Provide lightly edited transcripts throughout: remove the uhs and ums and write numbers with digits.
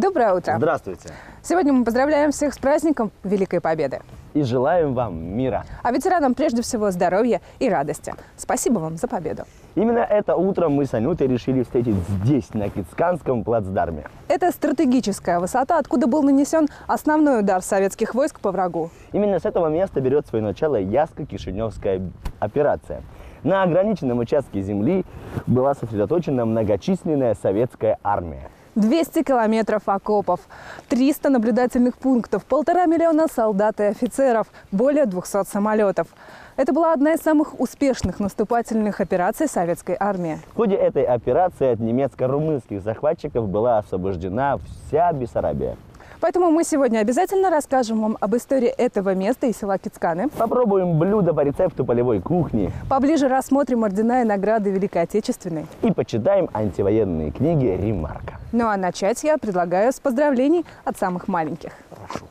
Доброе утро. Здравствуйте. Сегодня мы поздравляем всех с праздником Великой Победы. И желаем вам мира. А ветеранам прежде всего здоровья и радости. Спасибо вам за победу. Именно это утро мы с Анютой решили встретить здесь, на Кицканском плацдарме. Это стратегическая высота, откуда был нанесен основной удар советских войск по врагу. Именно с этого места берет свое начало Яско-Кишиневская операция. На ограниченном участке земли была сосредоточена многочисленная советская армия. 200 километров окопов, 300 наблюдательных пунктов, 1,5 миллиона солдат и офицеров, более 200 самолетов. Это была одна из самых успешных наступательных операций советской армии. В ходе этой операции от немецко-румынских захватчиков была освобождена вся Бессарабия. Поэтому мы сегодня обязательно расскажем вам об истории этого места и села Кицканы. Попробуем блюда по рецепту полевой кухни. Поближе рассмотрим ордена и награды Великой Отечественной. И почитаем антивоенные книги Ремарка. Ну а начать я предлагаю с поздравлений от самых маленьких. Прошу.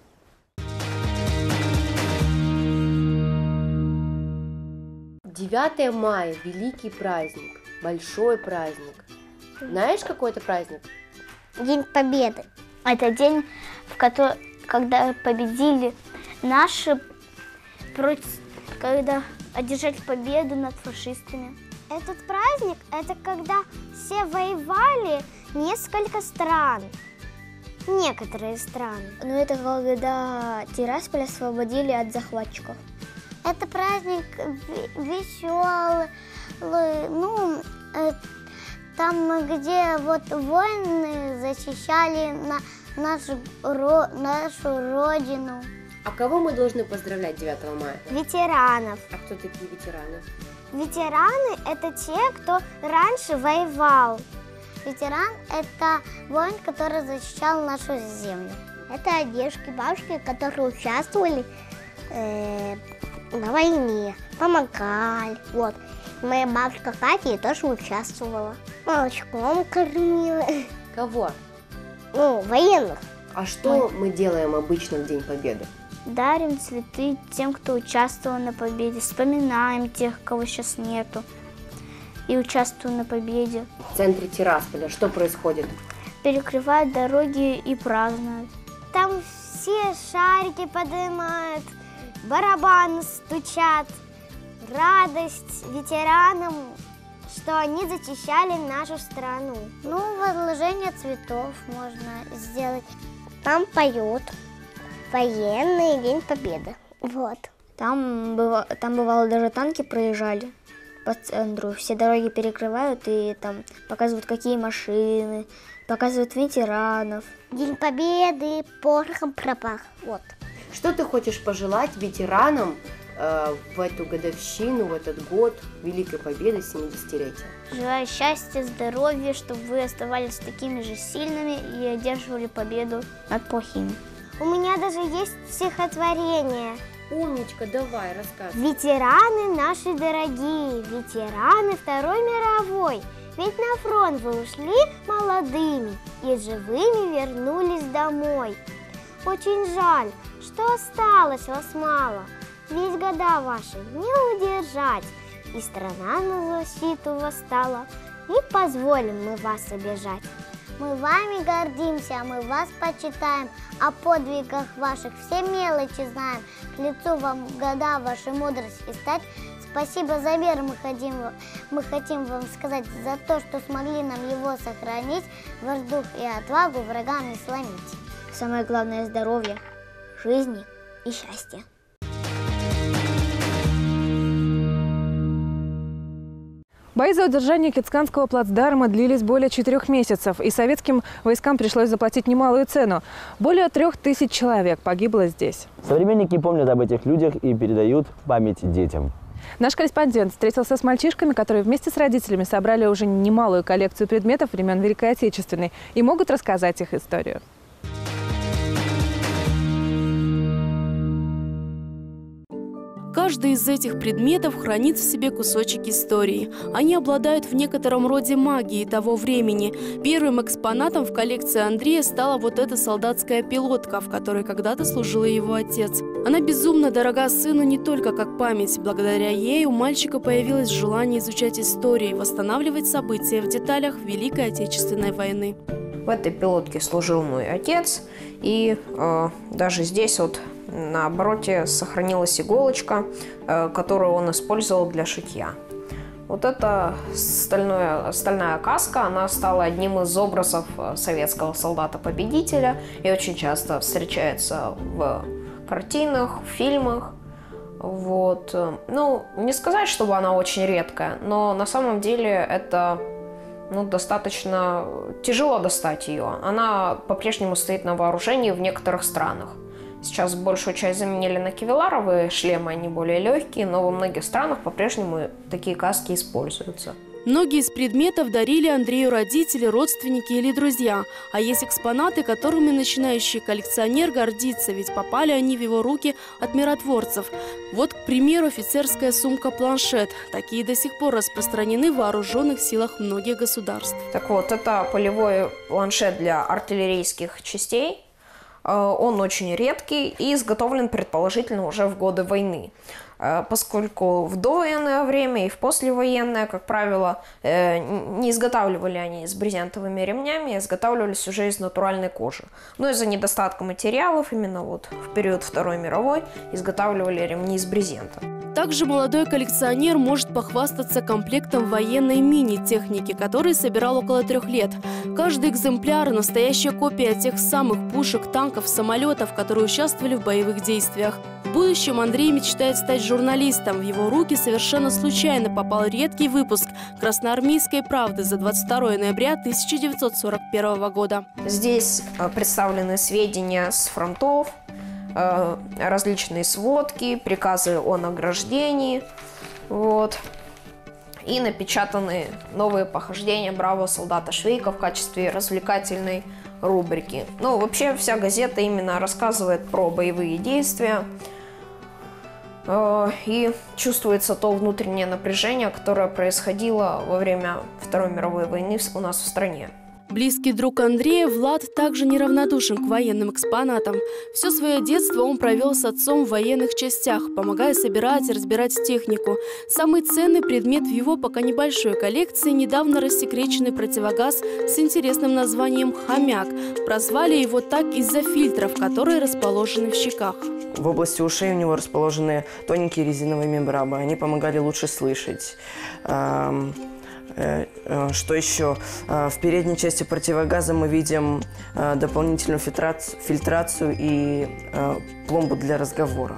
«9 мая – великий праздник, большой праздник. Знаешь, какой это праздник? День Победы. Это день, когда победили наши, когда одержали победу над фашистами. Этот праздник – это когда все воевали несколько стран. Некоторые страны. Но это когда Тирасполь освободили от захватчиков. Это праздник веселый, там, где вот воины защищали нашу родину. А кого мы должны поздравлять 9 мая? Ветеранов. А кто такие ветераны? Ветераны – это те, кто раньше воевал. Ветеран – это воин, который защищал нашу землю. Это дедушки, бабушки, которые участвовали на войне, помогали. Вот. Моя бабушка Катя тоже участвовала. Молочком кормила. Кого? Военных. А что мы делаем обычно в День Победы? Дарим цветы тем, кто участвовал на победе. Вспоминаем тех, кого сейчас нету. И участвуем на победе. В центре Тирасполя что происходит? Перекрывают дороги и празднуют. Там все шарики поднимают, барабаны стучат. Радость ветеранам, что они защищали нашу страну. Возложение цветов можно сделать. Там поют военный День Победы. Вот. Там бывало даже танки проезжали по центру. Все дороги перекрывают и там показывают, какие машины, показывают ветеранов. День Победы порохом пропах. Вот. Что ты хочешь пожелать ветеранам в эту годовщину, в этот год Великой Победы, 70-летия? Желаю счастья, здоровья, чтобы вы оставались такими же сильными и одерживали победу над плохими. У меня даже есть стихотворение. Умничка, давай, рассказывай. Ветераны наши дорогие, ветераны Второй мировой. Ведь на фронт вы ушли молодыми и живыми вернулись домой. Очень жаль, что осталось вас мало. Ведь года ваши не удержать, и страна на защиту восстала. Не позволим мы вас обижать. Мы вами гордимся, мы вас почитаем, о подвигах ваших все мелочи знаем. К лицу вам года вашей мудрости стать. Спасибо за мир мы хотим вам сказать, за то, что смогли нам его сохранить, ваш дух и отвагу врагам не сломить. Самое главное – здоровье, жизни и счастья. Бои за удержание Кицканского плацдарма длились более 4 месяцев, и советским войскам пришлось заплатить немалую цену. Более 3000 человек погибло здесь. Современники помнят об этих людях и передают память детям. Наш корреспондент встретился с мальчишками, которые вместе с родителями собрали уже немалую коллекцию предметов времен Великой Отечественной и могут рассказать их историю. Каждый из этих предметов хранит в себе кусочек истории. Они обладают в некотором роде магией того времени. Первым экспонатом в коллекции Андрея стала вот эта солдатская пилотка, в которой когда-то служил его отец. Она безумно дорога сыну не только как память. Благодаря ей у мальчика появилось желание изучать историю и восстанавливать события в деталях Великой Отечественной войны. В этой пилотке служил мой отец, и даже здесь вот на обороте сохранилась иголочка, которую он использовал для шитья. Вот эта стальная каска, она стала одним из образов советского солдата-победителя и очень часто встречается в картинах, в фильмах. Вот. Ну, не сказать, чтобы она очень редкая, но на самом деле это достаточно тяжело достать ее. Она по-прежнему стоит на вооружении в некоторых странах. Сейчас большую часть заменили на кевларовые шлемы, они более легкие, но во многих странах по-прежнему такие каски используются. Многие из предметов дарили Андрею родители, родственники или друзья. А есть экспонаты, которыми начинающий коллекционер гордится, ведь попали они в его руки от миротворцев. Вот, к примеру, офицерская сумка-планшет. Такие до сих пор распространены в вооруженных силах многих государств. Так вот, это полевой планшет для артиллерийских частей. Он очень редкий и изготовлен, предположительно, уже в годы войны. Поскольку в довоенное время и в послевоенное, как правило, не изготавливали они с брезентовыми ремнями, а изготавливались уже из натуральной кожи. Но из-за недостатка материалов, именно вот в период Второй мировой, изготавливали ремни из брезента. Также молодой коллекционер может похвастаться комплектом военной мини-техники, который собирал около 3 лет. Каждый экземпляр – настоящая копия тех самых пушек, танков, самолетов, которые участвовали в боевых действиях. В будущем Андрей мечтает стать журналистом. В его руки совершенно случайно попал редкий выпуск «Красноармейской правды» за 22 ноября 1941 года. Здесь представлены сведения с фронтов, различные сводки, приказы о награждении, вот. И напечатаны новые похождения бравого солдата Швейка в качестве развлекательной рубрики. Ну, вообще вся газета именно рассказывает про боевые действия, и чувствуется то внутреннее напряжение, которое происходило во время Второй мировой войны у нас в стране. Близкий друг Андрея, Влад, также неравнодушен к военным экспонатам. Все свое детство он провел с отцом в военных частях, помогая собирать и разбирать технику. Самый ценный предмет в его пока небольшой коллекции – недавно рассекреченный противогаз с интересным названием «Хомяк». Прозвали его так из-за фильтров, которые расположены в щеках. В области ушей у него расположены тоненькие резиновые мембраны. Они помогали лучше слышать. Что еще? В передней части противогаза мы видим дополнительную фильтрацию и пломбу для разговора.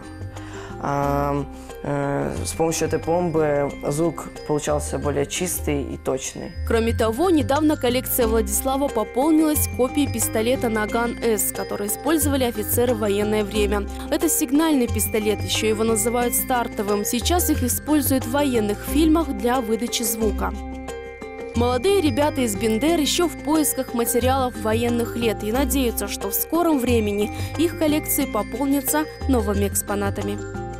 С помощью этой пломбы звук получался более чистый и точный. Кроме того, недавно коллекция Владислава пополнилась копией пистолета «Наган-С», который использовали офицеры в военное время. Это сигнальный пистолет, еще его называют стартовым. Сейчас их используют в военных фильмах для выдачи звука. Молодые ребята из Бендер еще в поисках материалов военных лет и надеются, что в скором времени их коллекции пополнятся новыми экспонатами.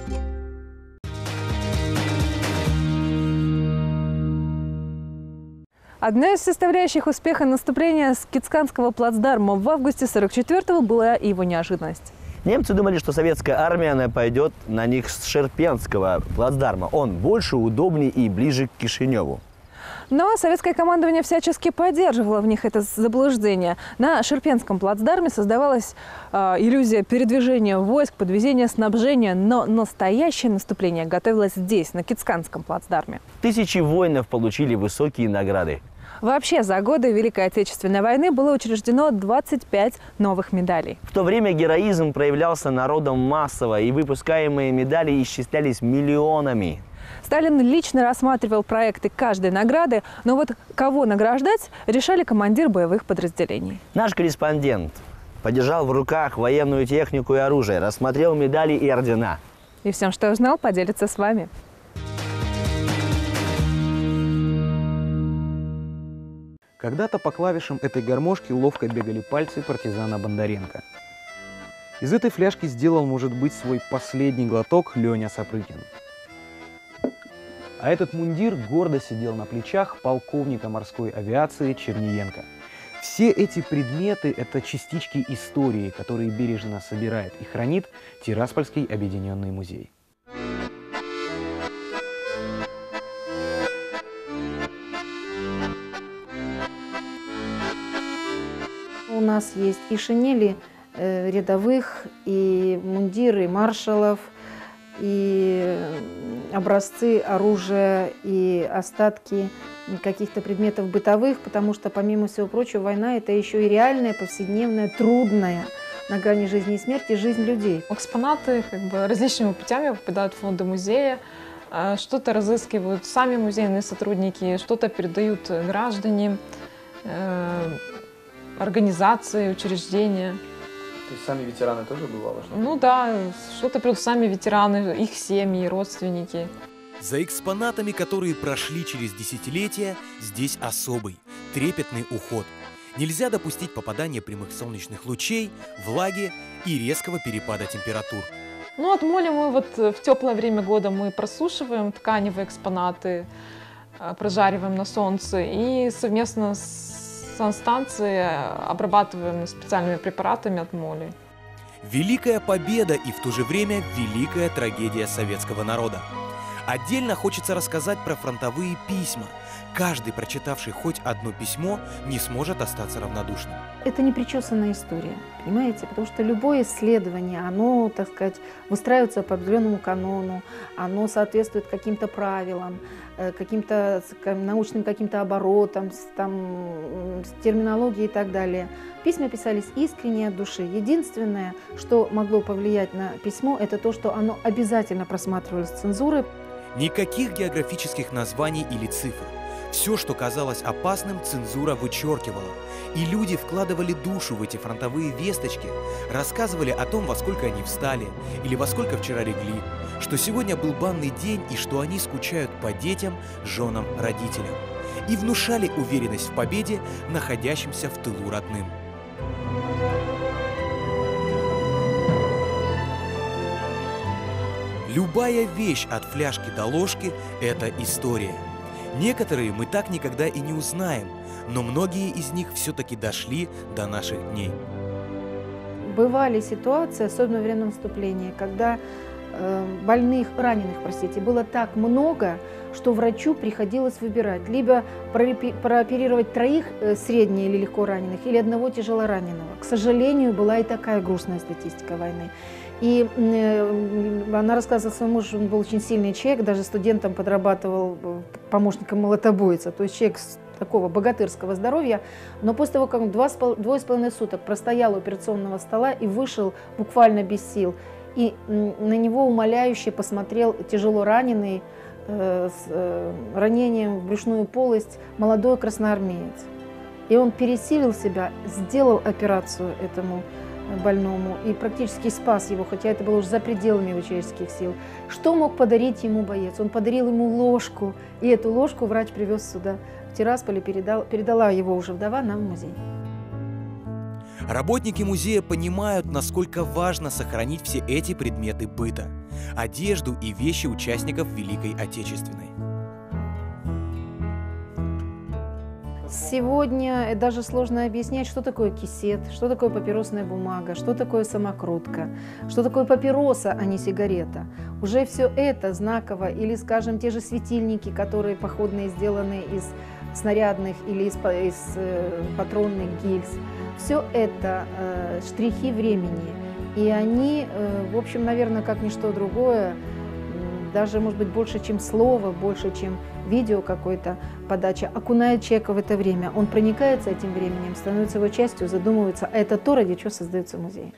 Одной из составляющих успеха наступления Скицканского плацдарма в августе 1944-го была его неожиданность. Немцы думали, что советская армия нападет на них с Шерпенского плацдарма. Он больше, удобнее и ближе к Кишиневу. Но советское командование всячески поддерживало в них это заблуждение. На Шерпенском плацдарме создавалась иллюзия передвижения войск, подвезения снабжения, но настоящее наступление готовилось здесь, на Кицканском плацдарме. Тысячи воинов получили высокие награды. Вообще, за годы Великой Отечественной войны было учреждено 25 новых медалей. В то время героизм проявлялся народом массово, и выпускаемые медали исчислялись миллионами. Сталин лично рассматривал проекты каждой награды, но вот кого награждать, решали командиры боевых подразделений. Наш корреспондент подержал в руках военную технику и оружие, рассмотрел медали и ордена. И всем, что узнал, поделится с вами. Когда-то по клавишам этой гармошки ловко бегали пальцы партизана Бондаренко. Из этой фляжки сделал, может быть, свой последний глоток Леня Сапрыкин. А этот мундир гордо сидел на плечах полковника морской авиации Черниенко. Все эти предметы – это частички истории, которые бережно собирает и хранит Тираспольский объединенный музей. нас есть и шинели рядовых, и мундиры маршалов, и образцы оружия, и остатки каких-то предметов бытовых, потому что, помимо всего прочего, война – это еще и реальная, повседневная, трудная, на грани жизни и смерти, жизнь людей. Экспонаты различными путями попадают в фонды музея, что-то разыскивают сами музейные сотрудники, что-то передают граждане, организации, учреждения. То есть сами ветераны тоже бывало? Ну да, что-то передают сами ветераны, их семьи, родственники. За экспонатами, которые прошли через десятилетия, здесь особый, трепетный уход. Нельзя допустить попадания прямых солнечных лучей, влаги и резкого перепада температур. Ну, от моли мы в теплое время года мы просушиваем тканевые экспонаты, прожариваем на солнце и совместно с санстанцией обрабатываем специальными препаратами от моли. Великая победа и в то же время великая трагедия советского народа. Отдельно хочется рассказать про фронтовые письма. Каждый, прочитавший хоть одно письмо, не сможет остаться равнодушным. Это не причесанная история, понимаете? Потому что любое исследование, оно, так сказать, выстраивается по определенному канону, оно соответствует каким-то правилам, каким-то научным каким-то оборотам, с терминологией и так далее. Письма писались искренне от души. Единственное, что могло повлиять на письмо, это то, что оно обязательно просматривалось цензурой. Никаких географических названий или цифр. Все, что казалось опасным, цензура вычеркивала. И люди вкладывали душу в эти фронтовые весточки, рассказывали о том, во сколько они встали или во сколько вчера легли, что сегодня был банный день и что они скучают по детям, женам, родителям. И внушали уверенность в победе, находящимся в тылу родным. Любая вещь от фляжки до ложки – это история. Некоторые мы так никогда и не узнаем, но многие из них все-таки дошли до наших дней. Бывали ситуации, особенно во время наступления, когда раненых, было так много, что врачу приходилось выбирать, либо прооперировать 3 средне или легко раненых, или 1 тяжелораненого. К сожалению, была и такая грустная статистика войны. И она рассказывала своему мужу, он был очень сильный человек, даже студентом подрабатывал помощником молотобойца, то есть человек такого богатырского здоровья, но после того, как он 2,5 суток простоял у операционного стола и вышел буквально без сил, и на него умоляюще посмотрел тяжело раненый с ранением в брюшную полость молодой красноармеец. И он пересилил себя, сделал операцию этому больному и практически спас его, хотя это было уже за пределами его человеческих сил. Что мог подарить ему боец? Он подарил ему ложку, и эту ложку врач привез сюда, в Тирасполь, передала его уже вдова нам в музей. Работники музея понимают, насколько важно сохранить все эти предметы быта, одежду и вещи участников Великой Отечественной. Сегодня даже сложно объяснять, что такое кисет, что такое папиросная бумага, что такое самокрутка, что такое папироса, а не сигарета. Уже все это знаково, или, скажем, те же светильники, которые походные сделаны из снарядных или из патронных гильз. Все это штрихи времени, и они, в общем, наверное, как ничто другое, даже, может быть, больше, чем слово, больше, чем видео какой-то подача, окунает человека в это время. Он проникается этим временем, становится его частью, задумывается, а это то, ради чего создается музей.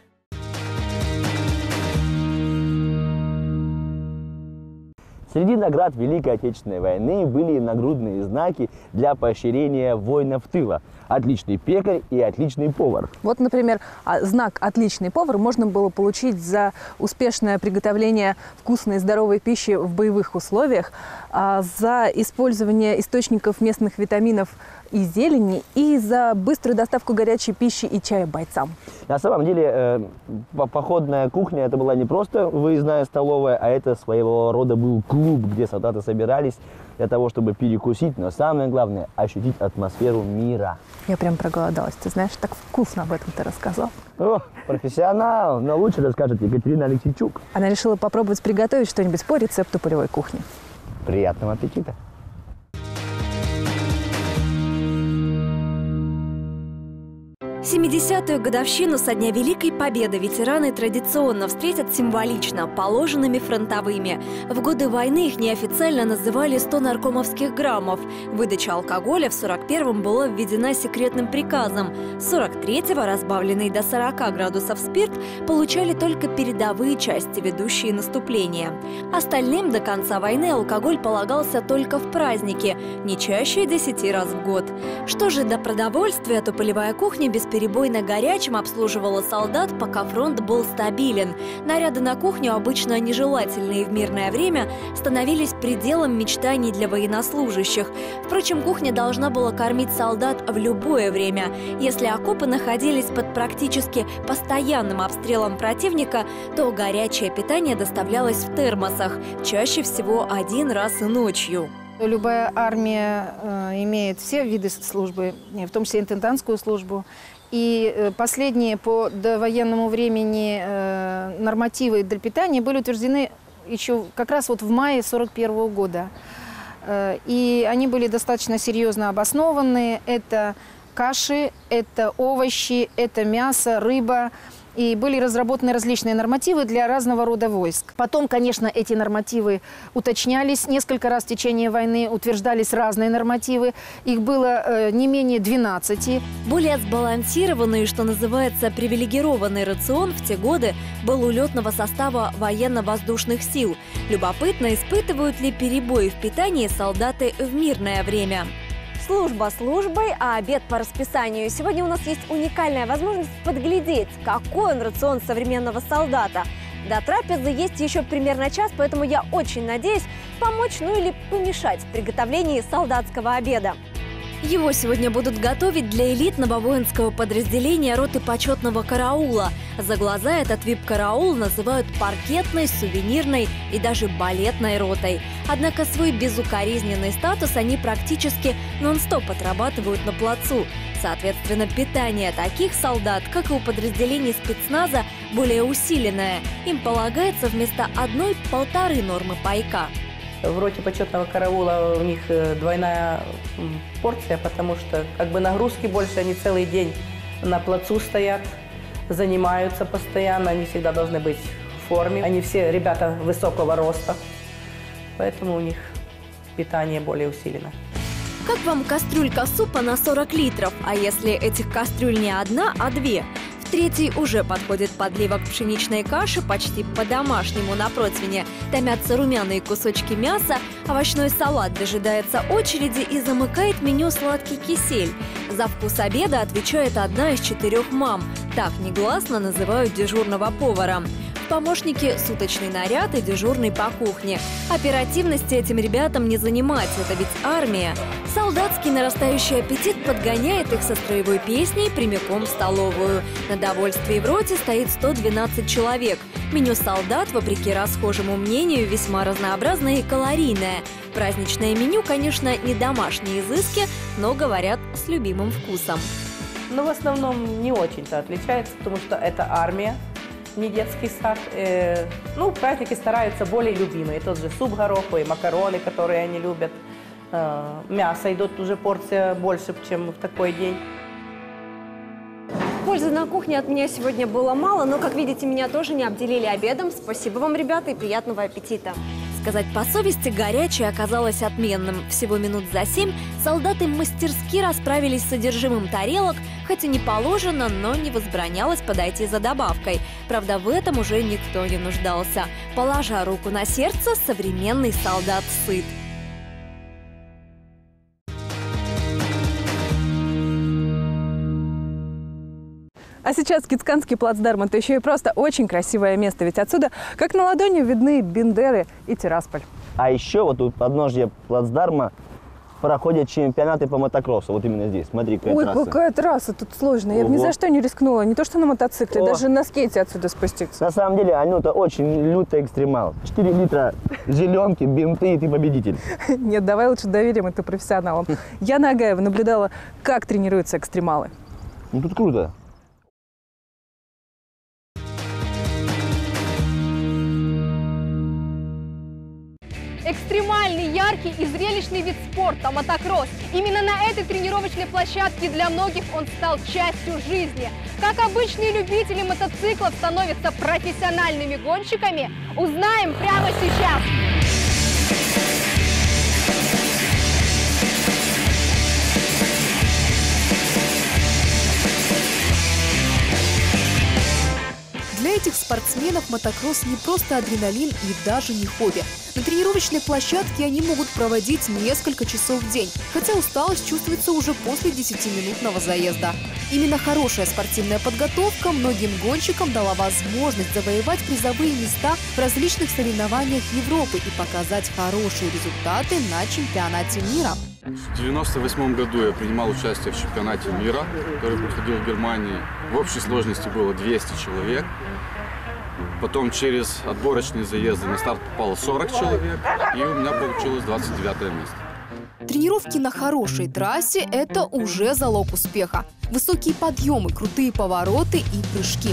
Среди наград Великой Отечественной войны были нагрудные знаки для поощрения воинов тыла. Отличный пекарь и отличный повар. Вот, например, знак «Отличный повар» можно было получить за успешное приготовление вкусной и здоровой пищи в боевых условиях, за использование источников местных витаминов и зелени, и за быструю доставку горячей пищи и чая бойцам. На самом деле, походная кухня – это была не просто выездная столовая, а это своего рода был клуб, где солдаты собирались для того, чтобы перекусить, но самое главное – ощутить атмосферу мира. Я прям проголодалась. Ты знаешь, так вкусно об этом ты рассказал. О, профессионал, но лучше расскажет Екатерина Алексейчук. Она решила попробовать приготовить что-нибудь по рецепту полевой кухни. Приятного аппетита! 70-ю годовщину со дня Великой Победы ветераны традиционно встретят символично, положенными фронтовыми. В годы войны их неофициально называли 100 наркомовских граммов. Выдача алкоголя в 41-м была введена секретным приказом. С 43-го, разбавленный до 40 градусов спирт, получали только передовые части, ведущие наступление. Остальным до конца войны алкоголь полагался только в праздники, не чаще 10 раз в год. Что же до продовольствия, то полевая кухня бесперебойно горячим обслуживала солдат, пока фронт был стабилен. Наряды на кухню, обычно нежелательные в мирное время, становились пределом мечтаний для военнослужащих. Впрочем, кухня должна была кормить солдат в любое время. Если окопы находились под практически постоянным обстрелом противника, то горячее питание доставлялось в термосах, чаще всего один раз ночью. Любая армия имеет все виды службы, в том числе интендантскую службу. И последние по довоенному времени нормативы для питания были утверждены еще как раз вот в мае 1941 года. И они были достаточно серьезно обоснованы. Это каши, это овощи, это мясо, рыба. И были разработаны различные нормативы для разного рода войск. Потом, конечно, эти нормативы уточнялись. Несколько раз в течение войны утверждались разные нормативы. Их было не менее 12. Более сбалансированный, что называется, привилегированный рацион в те годы был у летного состава военно-воздушных сил. Любопытно, испытывают ли перебои в питании солдаты в мирное время. Служба службой, а обед по расписанию. Сегодня у нас есть уникальная возможность подглядеть, какой он рацион современного солдата. До трапезы есть еще примерно час, поэтому я очень надеюсь помочь, ну или помешать в приготовлении солдатского обеда. Его сегодня будут готовить для элитного воинского подразделения роты почетного караула. За глаза этот вип-караул называют паркетной, сувенирной и даже балетной ротой. Однако свой безукоризненный статус они практически нон-стоп отрабатывают на плацу. Соответственно, питание таких солдат, как и у подразделений спецназа, более усиленное. Им полагается вместо 1–1,5 нормы пайка. В роте почетного караула у них двойная порция, потому что как бы нагрузки больше, они целый день на плацу стоят, занимаются постоянно, они всегда должны быть в форме. Они все ребята высокого роста, поэтому у них питание более усилено. Как вам кастрюлька супа на 40 литров? А если этих кастрюль не одна, а две? В третьей уже подходит подливок пшеничной каши почти по-домашнему на противне. Томятся румяные кусочки мяса, овощной салат дожидается очереди и замыкает меню сладкий кисель. За вкус обеда отвечает одна из 4 мам. Так негласно называют дежурного повара. В помощнике суточный наряд и дежурный по кухне. Оперативности этим ребятам не занимать, это ведь армия. Солдатский нарастающий аппетит подгоняет их со строевой песней прямиком в столовую. На довольствии в роте стоит 112 человек. Меню солдат, вопреки расхожему мнению, весьма разнообразное и калорийное. Праздничное меню, конечно, не домашние изыски, но, говорят, с любимым вкусом. Но в основном не очень-то отличается, потому что это армия, не детский сад. Праздники стараются более любимые. Тот же суп гороховый, макароны, которые они любят. Мясо идет уже порция больше, чем в такой день. Пользы на кухне от меня сегодня было мало, но, как видите, меня тоже не обделили обедом. Спасибо вам, ребята, и приятного аппетита. Сказать по совести, горячее оказалось отменным. Всего минут за 7 солдаты мастерски расправились с содержимым тарелок, хоть и не положено, но не возбранялось подойти за добавкой. Правда, в этом уже никто не нуждался. Положа руку на сердце, современный солдат сыт. А сейчас Кицканский плацдарм – это еще и просто очень красивое место, ведь отсюда, как на ладони, видны Бендеры и Тирасполь. А еще вот тут подножье плацдарма проходят чемпионаты по мотокроссу. Вот именно здесь. Смотри, какая трасса. Ой, какая трасса тут сложная. Я бы ни за что не рискнула. Не то что на мотоцикле, даже на скейте отсюда спуститься. На самом деле, Анюта очень лютый экстремал. 4 литра зеленки, бинты, и ты победитель. Нет, давай лучше доверим это профессионалам. Яна Агаева наблюдала, как тренируются экстремалы. Ну тут круто. Экстремальный самый яркий и зрелищный вид спорта – мотокросс. Именно на этой тренировочной площадке для многих он стал частью жизни. Как обычные любители мотоциклов становятся профессиональными гонщиками, узнаем прямо сейчас. Для этих спортсменов мотокросс не просто адреналин и даже не хобби. На тренировочной площадке они могут проводить несколько часов в день, хотя усталость чувствуется уже после 10-минутного заезда. Именно хорошая спортивная подготовка многим гонщикам дала возможность завоевать призовые места в различных соревнованиях Европы и показать хорошие результаты на чемпионате мира. В 1998 году я принимал участие в чемпионате мира, который проходил в Германии. В общей сложности было 200 человек. Потом через отборочные заезды на старт попало 40 человек, и у меня получилось 29 место. Тренировки на хорошей трассе – это уже залог успеха. Высокие подъемы, крутые повороты и прыжки.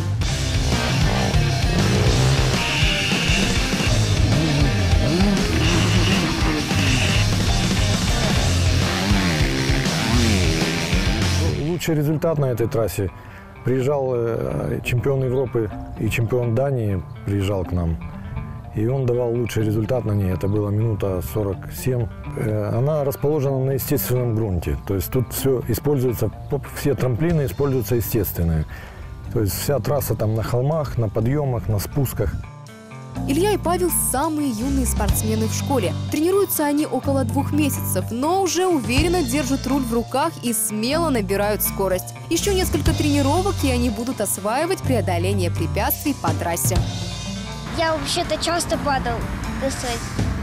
Лучший результат на этой трассе. Приезжал чемпион Европы и чемпион Дании, приезжал к нам. И он давал лучший результат на ней. Это было минута 47. Она расположена на естественном грунте. То есть тут все используется, все трамплины используются естественные. То есть вся трасса там на холмах, на подъемах, на спусках. Илья и Павел – самые юные спортсмены в школе. Тренируются они около 2 месяцев, но уже уверенно держат руль в руках и смело набирают скорость. Еще несколько тренировок, и они будут осваивать преодоление препятствий по трассе. Я вообще-то часто падал, кстати.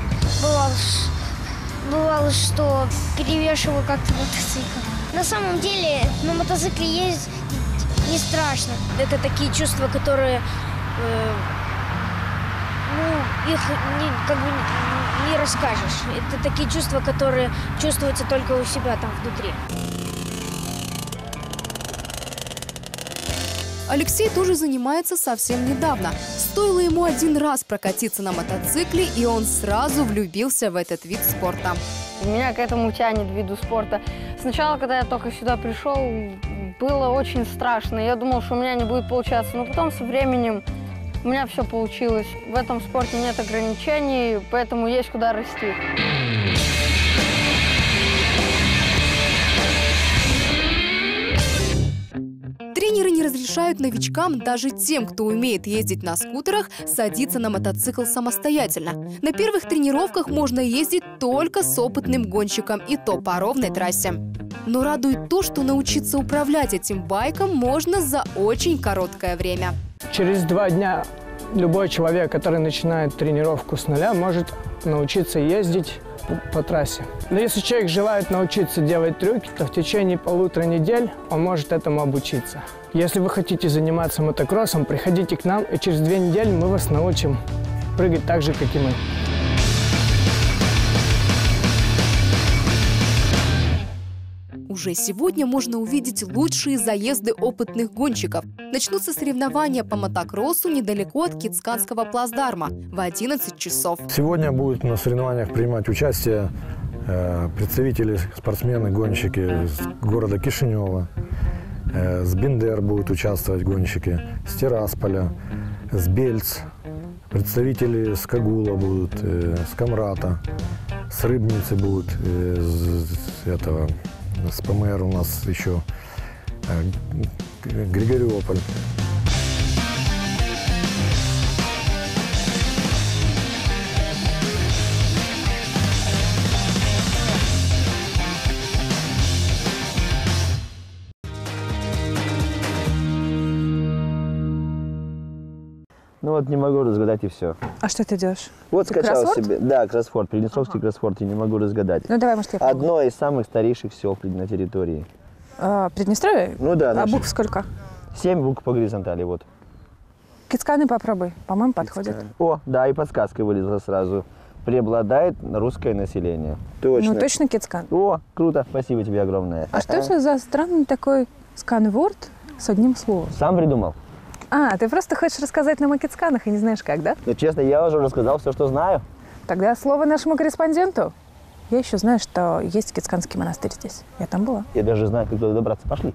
Бывало, что перевешиваю как-то мотоцикл. На самом деле на мотоцикле ездить не страшно. Это такие чувства, которые... их не расскажешь. Это такие чувства, которые чувствуются только у себя там внутри. Алексей тоже занимается совсем недавно. Стоило ему 1 раз прокатиться на мотоцикле, и он сразу влюбился в этот вид спорта. Меня к этому тянет виду спорта. Сначала, когда я только сюда пришел, было очень страшно. Я думал, что у меня не будет получаться, но потом со временем у меня все получилось. В этом спорте нет ограничений, поэтому есть куда расти. Тренеры не разрешают новичкам, даже тем, кто умеет ездить на скутерах, садиться на мотоцикл самостоятельно. На первых тренировках можно ездить только с опытным гонщиком, и то по ровной трассе. Но радует то, что научиться управлять этим байком можно за очень короткое время. Через 2 дня любой человек, который начинает тренировку с нуля, может научиться ездить по трассе. Но если человек желает научиться делать трюки, то в течение 1,5 недели он может этому обучиться. Если вы хотите заниматься мотокроссом, приходите к нам, и через 2 недели мы вас научим прыгать так же, как и мы. Уже сегодня можно увидеть лучшие заезды опытных гонщиков. Начнутся соревнования по мотокроссу недалеко от Кицканского плацдарма в 11 часов. Сегодня будут на соревнованиях принимать участие представители, спортсмены, гонщики с города Кишинева. С Бендер будут участвовать гонщики, с Тирасполя, с Бельц. Представители с Кагула будут, с Камрата, с Рыбницы будут, с ПМР у нас еще Григориополь. Ну вот не могу разгадать и все. А что ты делаешь? Вот Ты скачал кроссворд? себе. Да, кроссворд, Приднестровский кроссворд, и не могу разгадать. Ну давай, может, я попробую. Одно из самых старейших сел на территории. Приднестровье? Ну да. А букв сколько? 7 букв по горизонтали, вот. Кицканы попробуй, по-моему, подходит. О, да, и подсказка вылезла сразу. Преобладает русское население. Точно. Ну точно Кицкан. О, круто, спасибо тебе огромное. А что это за странный такой сканворд с одним словом? Сам придумал. А, ты просто хочешь рассказать нам о Кицканах и не знаешь как, да? Ну, честно, я уже рассказал все, что знаю. Тогда слово нашему корреспонденту. Я еще знаю, что есть Кицканский монастырь здесь. Я там была. Я даже знаю, как туда добраться. Пошли.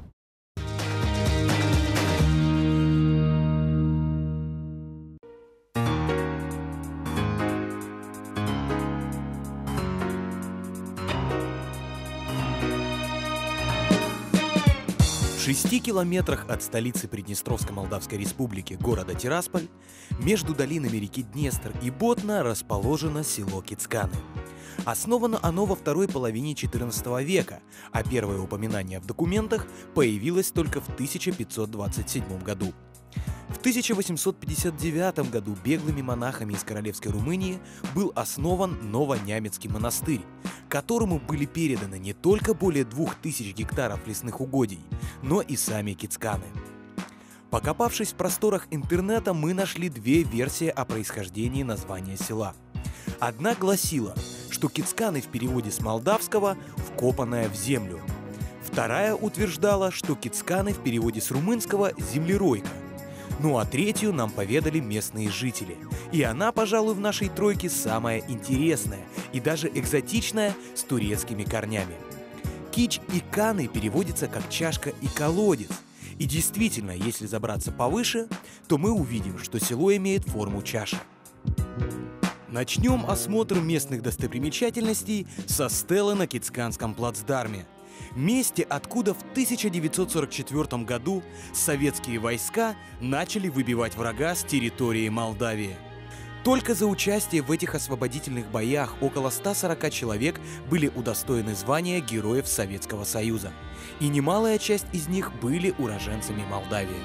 В 6 километрах от столицы Приднестровской Молдавской Республики, города Тирасполь, между долинами реки Днестр и Ботна расположено село Кицканы. Основано оно во второй половине XIV века, а первое упоминание в документах появилось только в 1527 году. В 1859 году беглыми монахами из королевской Румынии был основан Новонямецкий монастырь, которому были переданы не только более 2000 гектаров лесных угодий, но и сами Кицканы. Покопавшись в просторах интернета, мы нашли две версии о происхождении названия села. Одна гласила, что Кицканы в переводе с молдавского «вкопанная в землю». Вторая утверждала, что Кицканы в переводе с румынского «землеройка». Ну а третью нам поведали местные жители. И она, пожалуй, в нашей тройке самая интересная и даже экзотичная, с турецкими корнями. Кич и каны переводится как чашка и колодец. И действительно, если забраться повыше, то мы увидим, что село имеет форму чаши. Начнем осмотр местных достопримечательностей со стелы на Кицканском плацдарме. Месте, откуда в 1944 году советские войска начали выбивать врага с территории Молдавии. Только за участие в этих освободительных боях около 140 человек были удостоены звания Героев Советского Союза. И немалая часть из них были уроженцами Молдавии.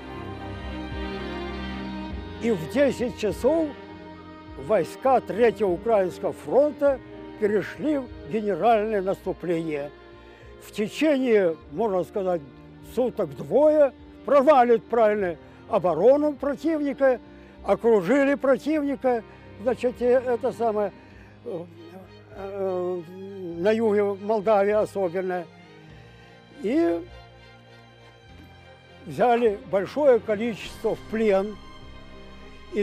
И в 10 часов войска 3-го Украинского фронта перешли в генеральное наступление. В течение, можно сказать, суток двое прорвали правильно оборону противника, окружили противника, значит, это самое, на юге Молдавии особенно, и взяли большое количество в плен, и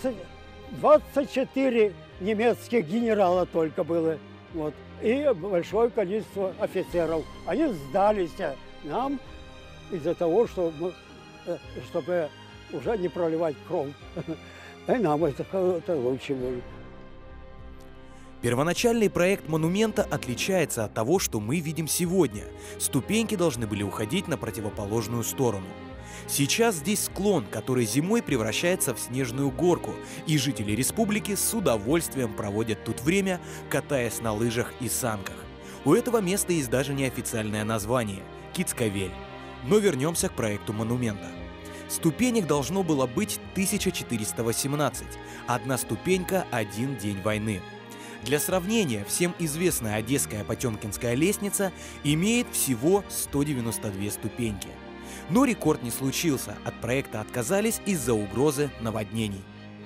24 немецких генерала только было, вот, и большое количество офицеров. Они сдались нам из-за того, чтобы уже не проливать кровь. И нам это лучше будет. Первоначальный проект монумента отличается от того, что мы видим сегодня. Ступеньки должны были уходить на противоположную сторону. Сейчас здесь склон, который зимой превращается в снежную горку, и жители республики с удовольствием проводят тут время, катаясь на лыжах и санках. У этого места есть даже неофициальное название – Кицкавель. Но вернемся к проекту монумента. Ступенек должно было быть 1418, одна ступенька – один день войны. Для сравнения, всем известная одесская Потемкинская лестница имеет всего 192 ступеньки. Но рекорд не случился, от проекта отказались из-за угрозы наводнений.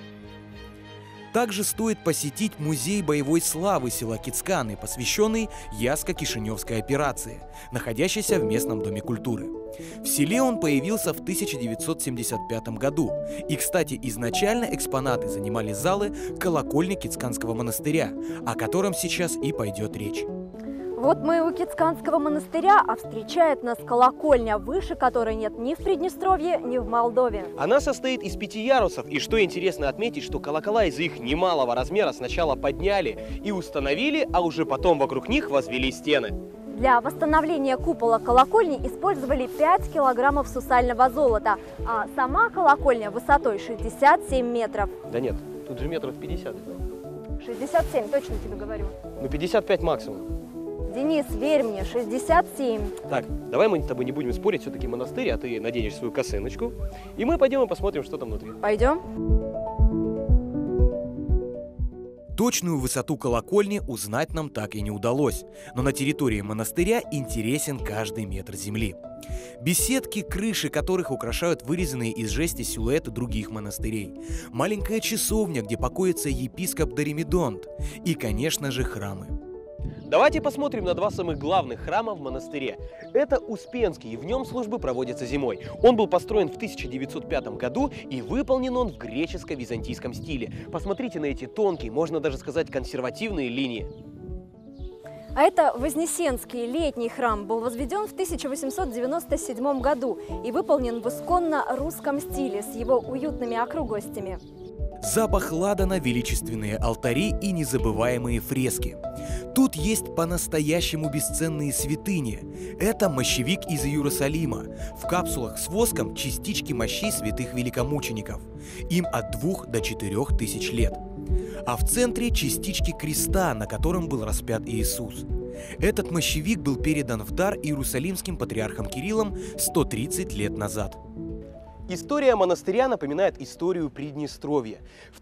Также стоит посетить музей боевой славы села Кицканы, посвященный Ясско-Кишиневской операции, находящейся в местном доме культуры. В селе он появился в 1975 году. И, кстати, изначально экспонаты занимали залы колокольни Кицканского монастыря, о котором сейчас и пойдет речь. Вот мы у Кицканского монастыря, а встречает нас колокольня, выше которой нет ни в Приднестровье, ни в Молдове. Она состоит из 5 ярусов, и что интересно отметить, что колокола из их немалого размера сначала подняли и установили, а уже потом вокруг них возвели стены. Для восстановления купола колокольни использовали 5 килограммов сусального золота, а сама колокольня высотой 67 метров. Да нет, тут же метров 50. 67, точно тебе говорю. Ну 55 максимум. Денис, верь мне, 67. Так, давай мы с тобой не будем спорить, все-таки монастырь, а ты наденешь свою косыночку, и мы пойдем и посмотрим, что там внутри. Пойдем. Точную высоту колокольни узнать нам так и не удалось, но на территории монастыря интересен каждый метр земли. Беседки, крыши которых украшают вырезанные из жести силуэты других монастырей, маленькая часовня, где покоится епископ Доримедонт, и, конечно же, храмы. Давайте посмотрим на два самых главных храма в монастыре. Это Успенский, и в нем службы проводятся зимой. Он был построен в 1905 году, и выполнен он в греческо-византийском стиле. Посмотрите на эти тонкие, можно даже сказать, консервативные линии. А это Вознесенский летний храм был возведен в 1897 году и выполнен в исконно русском стиле с его уютными округлостями. Запах ладана, величественные алтари и незабываемые фрески. Тут есть по-настоящему бесценные святыни. Это мощевик из Иерусалима. В капсулах с воском частички мощей святых великомучеников. Им от 2 до 4 тысяч лет. А в центре частички креста, на котором был распят Иисус. Этот мощевик был передан в дар Иерусалимским патриархом Кириллом 130 лет назад. История монастыря напоминает историю Приднестровья. В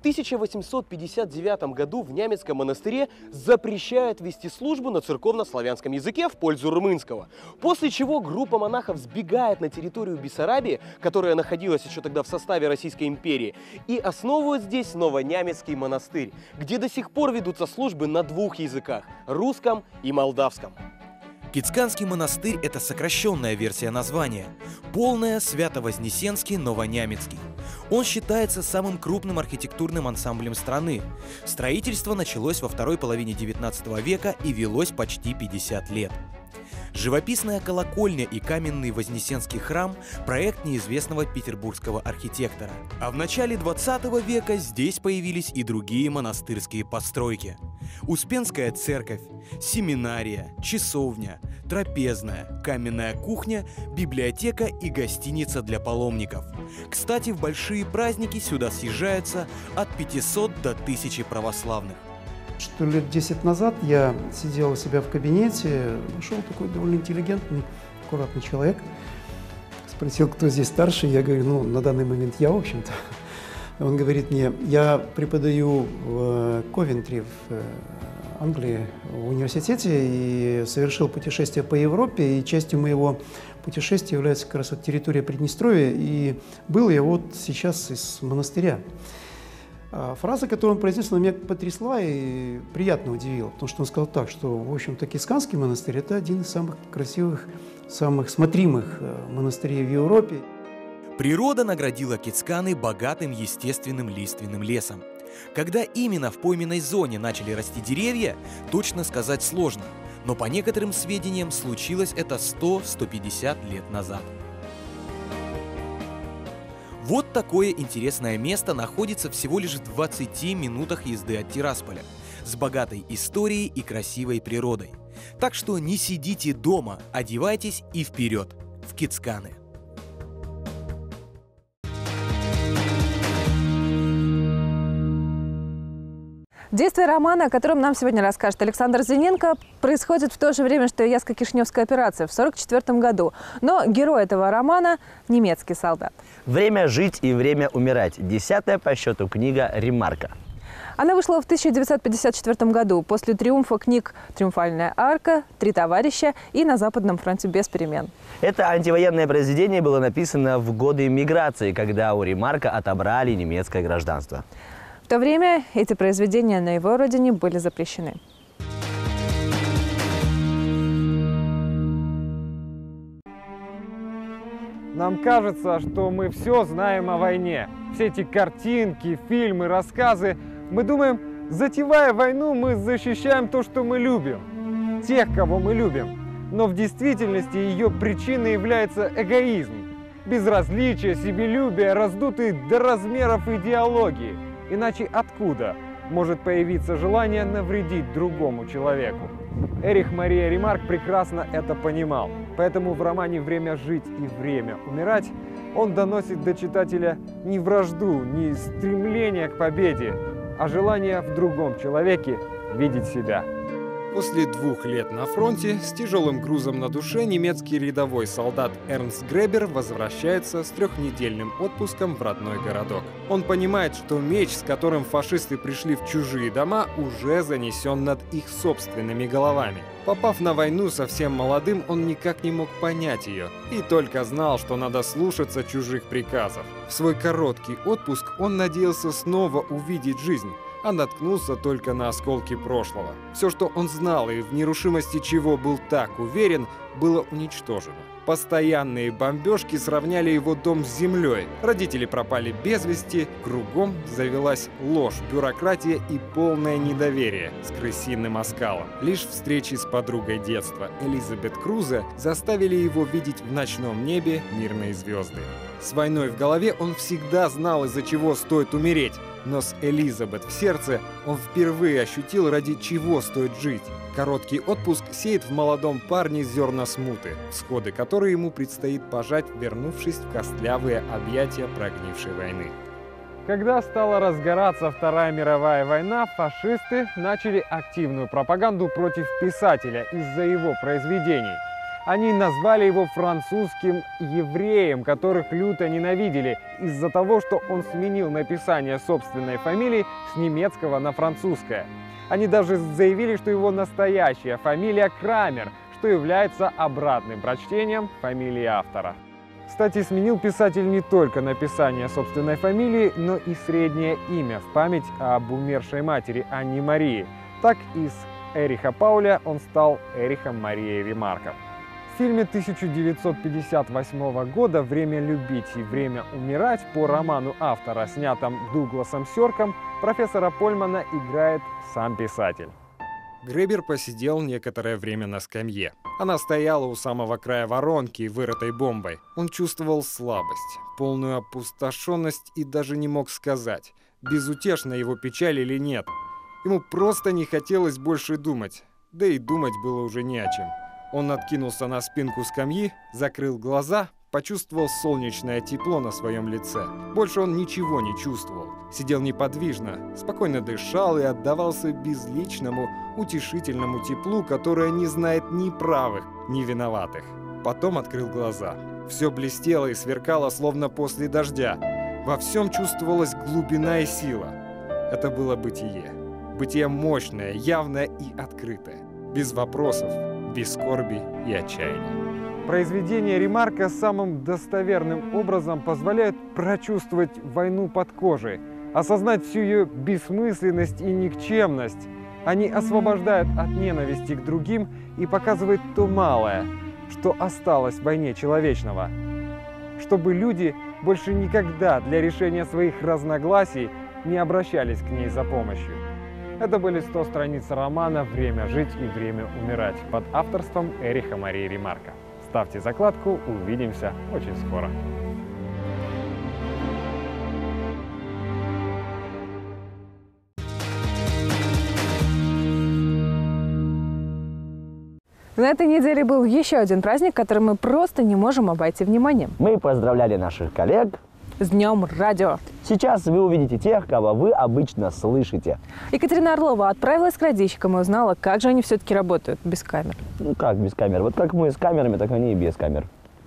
1859 году в Нямецком монастыре запрещают вести службу на церковно-славянском языке в пользу румынского. После чего группа монахов сбегает на территорию Бессарабии, которая находилась еще тогда в составе Российской империи, и основывают здесь Новонямецкий монастырь, где до сих пор ведутся службы на 2 языках – русском и молдавском. Кицканский монастырь – это сокращенная версия названия. Полная Свято-Вознесенский Новонямецкий. Он считается самым крупным архитектурным ансамблем страны. Строительство началось во второй половине 19 века и велось почти 50 лет. Живописная колокольня и каменный Вознесенский храм – проект неизвестного петербургского архитектора. А в начале 20 века здесь появились и другие монастырские постройки. Успенская церковь, семинария, часовня, трапезная, каменная кухня, библиотека и гостиница для паломников. Кстати, в большие праздники сюда съезжаются от 500 до 1000 православных. Что лет 10 назад я сидел у себя в кабинете, вошел такой довольно интеллигентный, аккуратный человек, спросил, кто здесь старший, я говорю, ну, на данный момент я, в общем-то. Он говорит мне, я преподаю в Ковентри, в Англии, в университете, и совершил путешествие по Европе, и частью моего путешествия является как раз вот территория Приднестровья, и был я вот сейчас из монастыря. Фраза, которую он произнес, она меня потрясла и приятно удивила, потому что он сказал так, что, в общем-то, Кицканский монастырь – это один из самых красивых, самых смотримых монастырей в Европе. Природа наградила Кицканы богатым естественным лиственным лесом. Когда именно в пойменной зоне начали расти деревья, точно сказать сложно, но по некоторым сведениям случилось это 100-150 лет назад. Вот такое интересное место находится всего лишь в 20 минутах езды от Тирасполя, с богатой историей и красивой природой. Так что не сидите дома, одевайтесь и вперед, в Кицканы. Действие романа, о котором нам сегодня расскажет Александр Зиненко, происходит в то же время, что и Яско-Кишиневская операция в 1944 году. Но герой этого романа – немецкий солдат. «Время жить и время умирать» – 10-я по счету книга Ремарка. Она вышла в 1954 году после триумфа книг «Триумфальная арка», «Три товарища» и «На Западном фронте без перемен». Это антивоенное произведение было написано в годы миграции, когда у Ремарка отобрали немецкое гражданство. В то время эти произведения на его родине были запрещены. Нам кажется, что мы все знаем о войне. Все эти картинки, фильмы, рассказы. Мы думаем, затевая войну, мы защищаем то, что мы любим. Тех, кого мы любим. Но в действительности ее причиной является эгоизм. Безразличие, себелюбие, раздутые до размеров идеологии. Иначе откуда может появиться желание навредить другому человеку? Эрих Мария Ремарк прекрасно это понимал. Поэтому в романе «Время жить и время умирать» он доносит до читателя не вражду, не стремление к победе, а желание в другом человеке видеть себя. После 2 лет на фронте с тяжелым грузом на душе немецкий рядовой солдат Эрнст Гребер возвращается с 3-недельным отпуском в родной городок. Он понимает, что меч, с которым фашисты пришли в чужие дома, уже занесен над их собственными головами. Попав на войну совсем молодым, он никак не мог понять ее и только знал, что надо слушаться чужих приказов. В свой короткий отпуск он надеялся снова увидеть жизнь, а наткнулся только на осколки прошлого. Все, что он знал и в нерушимости чего был так уверен, было уничтожено. Постоянные бомбежки сравняли его дом с землей. Родители пропали без вести, кругом завелась ложь, бюрократия и полное недоверие с крысиным оскалом. Лишь встречи с подругой детства Элизабет Крузе заставили его видеть в ночном небе мирные звезды. С войной в голове он всегда знал, из-за чего стоит умереть. Но с Элизабет в сердце он впервые ощутил, ради чего стоит жить. Короткий отпуск сеет в молодом парне зерна смуты, всходы которой ему предстоит пожать, вернувшись в костлявые объятия прогнившей войны. Когда стала разгораться Вторая мировая война, фашисты начали активную пропаганду против писателя из-за его произведений. Они назвали его французским евреем, которых люто ненавидели из-за того, что он сменил написание собственной фамилии с немецкого на французское. Они даже заявили, что его настоящая фамилия Крамер, что является обратным прочтением фамилии автора. Кстати, сменил писатель не только написание собственной фамилии, но и среднее имя в память об умершей матери Анне Марии. Так из Эриха Пауля он стал Эрихом Марией Ремарком. В фильме 1958 года «Время любить и время умирать» по роману автора, снятом Дугласом Сёрком, профессора Польмана играет сам писатель. Гребер посидел некоторое время на скамье. Она стояла у самого края воронки, вырытой бомбой. Он чувствовал слабость, полную опустошенность и даже не мог сказать, безутешна его печаль или нет. Ему просто не хотелось больше думать, да и думать было уже не о чем. Он откинулся на спинку скамьи, закрыл глаза, почувствовал солнечное тепло на своем лице. Больше он ничего не чувствовал. Сидел неподвижно, спокойно дышал и отдавался безличному, утешительному теплу, которое не знает ни правых, ни виноватых. Потом открыл глаза. Все блестело и сверкало, словно после дождя. Во всем чувствовалась глубина и сила. Это было бытие. Бытие мощное, явное и открытое. Без вопросов, без скорби и отчаяния. Произведения Ремарка самым достоверным образом позволяют прочувствовать войну под кожей, осознать всю ее бессмысленность и никчемность. Они освобождают от ненависти к другим и показывают то малое, что осталось в войне человечного, чтобы люди больше никогда для решения своих разногласий не обращались к ней за помощью. Это были 100 страниц романа «Время жить и время умирать» под авторством Эриха Марии Ремарка. Ставьте закладку, увидимся очень скоро. На этой неделе был еще один праздник, который мы просто не можем обойти вниманием. Мы поздравляли наших коллег с Днем Радио. Сейчас вы увидите тех, кого вы обычно слышите. Екатерина Орлова отправилась к радищикам и узнала, как же они все-таки работают без камер. Ну как без камер? Вот как мы с камерами, так они и без камер.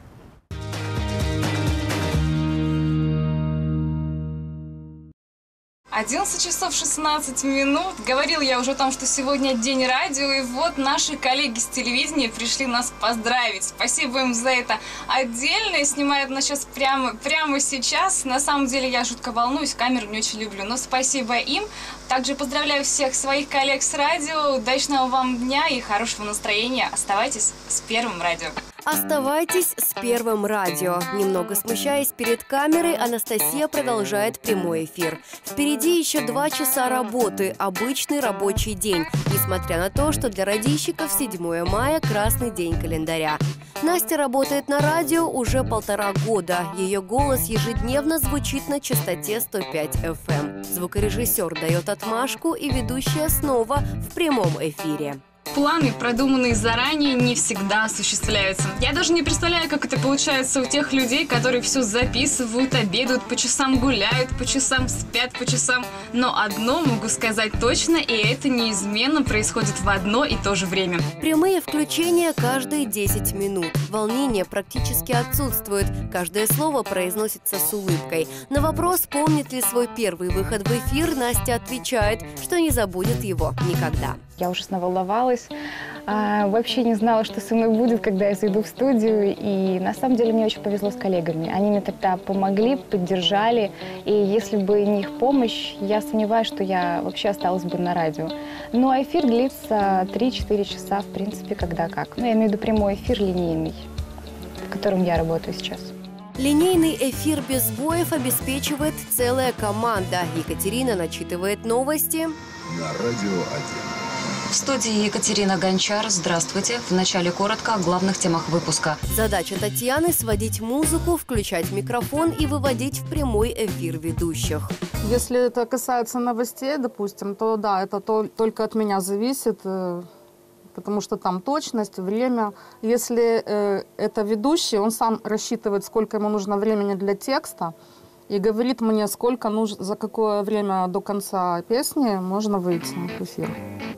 11 часов 16 минут. Говорил я уже о том, что сегодня день радио, и вот наши коллеги с телевидения пришли нас поздравить. Спасибо им за это отдельно. Снимают нас сейчас прямо сейчас. На самом деле я жутко волнуюсь, камеру не очень люблю, но спасибо им. Также поздравляю всех своих коллег с радио. Удачного вам дня и хорошего настроения. Оставайтесь с Первым радио. Оставайтесь с Первым радио. Немного смущаясь перед камерой, Анастасия продолжает прямой эфир. Впереди еще 2 часа работы, обычный рабочий день, несмотря на то, что для радийщиков 7 мая – красный день календаря. Настя работает на радио уже 1,5 года. Ее голос ежедневно звучит на частоте 105 FM. Звукорежиссер дает отмашку, и ведущая снова в прямом эфире. Планы, продуманные заранее, не всегда осуществляются. Я даже не представляю, как это получается у тех людей, которые все записывают, обедают, по часам гуляют, по часам спят, по часам. Но одно могу сказать точно, и это неизменно происходит в одно и то же время. Прямые включения каждые 10 минут. Волнение практически отсутствует. Каждое слово произносится с улыбкой. На вопрос, помнит ли свой первый выход в эфир, Настя отвечает, что не забудет его никогда. Я ужасно волновалась, вообще не знала, что со мной будет, когда я зайду в студию. И на самом деле мне очень повезло с коллегами. Они мне тогда помогли, поддержали. И если бы не их помощь, я сомневаюсь, что я вообще осталась бы на радио. Ну а эфир длится 3-4 часа, в принципе, когда как. Ну, я имею в виду прямой эфир линейный, которым я работаю сейчас. Линейный эфир без сбоев обеспечивает целая команда. Екатерина начитывает новости на Радио 1. В студии Екатерина Гончар. Здравствуйте. Вначале коротко о главных темах выпуска. Задача Татьяны – сводить музыку, включать микрофон и выводить в прямой эфир ведущих. Если это касается новостей, допустим, то да, это только от меня зависит, потому что там точность, время. Если это ведущий, он сам рассчитывает, сколько ему нужно времени для текста, и говорит мне, сколько нужно, за какое время до конца песни можно выйти в эфир.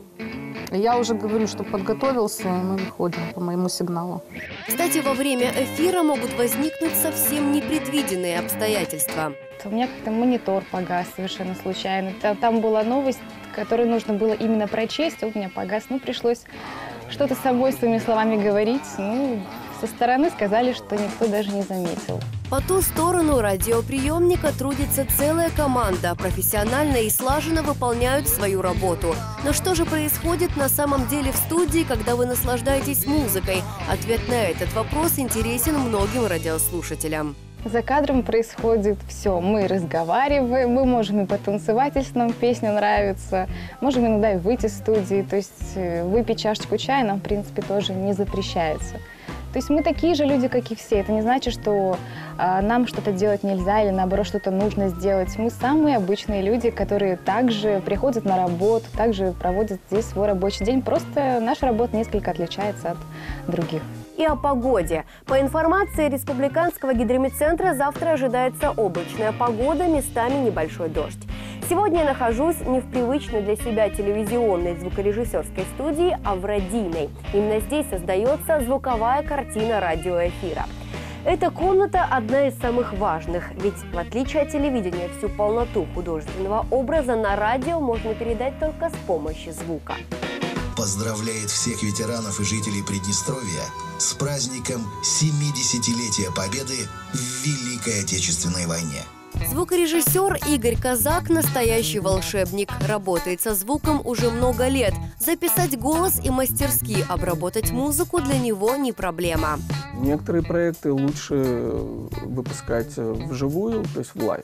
Я уже говорю, что подготовился, и мы выходим по моему сигналу. Кстати, во время эфира могут возникнуть совсем непредвиденные обстоятельства. У меня как-то монитор погас совершенно случайно. Там была новость, которую нужно было именно прочесть, а у меня погас. Пришлось что-то с собой, своими словами говорить. Со стороны сказали, что никто даже не заметил. По ту сторону радиоприемника трудится целая команда. Профессионально и слаженно выполняют свою работу. Но что же происходит на самом деле в студии, когда вы наслаждаетесь музыкой? Ответ на этот вопрос интересен многим радиослушателям. За кадром происходит все. Мы разговариваем, мы можем и потанцевать, если нам песня нравится. Можем иногда и выйти из студии. То есть выпить чашечку чая нам, в принципе, тоже не запрещается. То есть мы такие же люди, как и все. Это не значит, что нам что-то делать нельзя или, наоборот, что-то нужно сделать. Мы самые обычные люди, которые также приходят на работу, также проводят здесь свой рабочий день. Просто наша работа несколько отличается от других. И о погоде. По информации Республиканского гидрометцентра, завтра ожидается облачная погода, местами небольшой дождь. Сегодня я нахожусь не в привычной для себя телевизионной звукорежиссерской студии, а в радийной. Именно здесь создается звуковая картина радиоэфира. Эта комната одна из самых важных, ведь в отличие от телевидения всю полноту художественного образа на радио можно передать только с помощью звука. Поздравляет всех ветеранов и жителей Приднестровья с праздником 70-летия Победы в Великой Отечественной войне. Звукорежиссер Игорь Казак – настоящий волшебник. Работает со звуком уже много лет. Записать голос и мастерски обработать музыку для него не проблема. Некоторые проекты лучше выпускать вживую, то есть в лайв.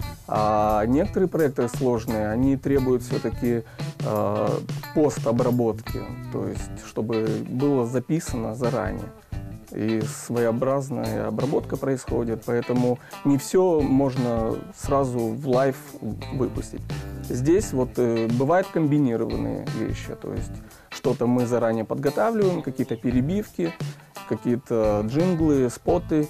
А некоторые проекты сложные, они требуют все-таки постобработки, то есть чтобы было записано заранее. И своеобразная обработка происходит, поэтому не все можно сразу в лайв выпустить. Здесь бывают комбинированные вещи, то есть что-то мы заранее подготавливаем, какие-то перебивки, какие-то джинглы, споты,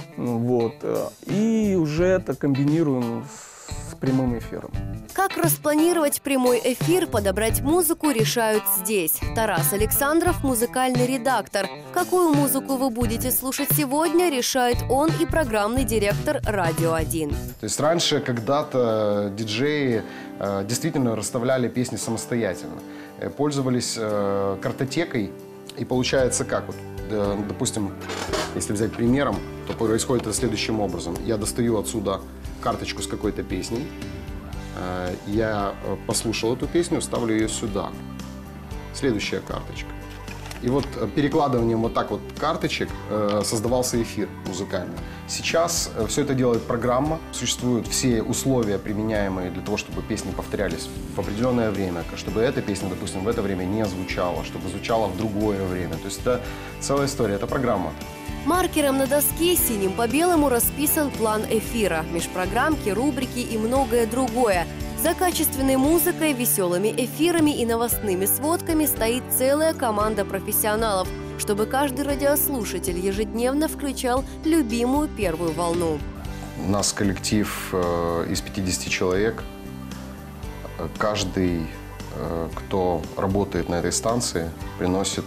и уже это комбинируем с прямым эфиром. Как распланировать прямой эфир, подобрать музыку, решают здесь. Тарас Александров – музыкальный редактор. Какую музыку вы будете слушать сегодня, решает он и программный директор «Радио 1». То есть раньше когда-то диджеи действительно расставляли песни самостоятельно. Пользовались картотекой, и получается как? Допустим, если взять примером, то происходит это следующим образом. Я достаю отсюда карточку с какой-то песней, я послушал эту песню, ставлю ее сюда. Следующая карточка. И перекладыванием карточек создавался эфир музыкальный. Сейчас все это делает программа. Существуют все условия, применяемые для того, чтобы песни повторялись в определенное время, чтобы эта песня, допустим, в это время не звучала, чтобы звучала в другое время. То есть это целая история, это программа. Маркером на доске синим по белому расписан план эфира, межпрограммки, рубрики и многое другое. За качественной музыкой, веселыми эфирами и новостными сводками стоит целая команда профессионалов, чтобы каждый радиослушатель ежедневно включал любимую первую волну. У нас коллектив из 50 человек. Каждый, кто работает на этой станции, приносит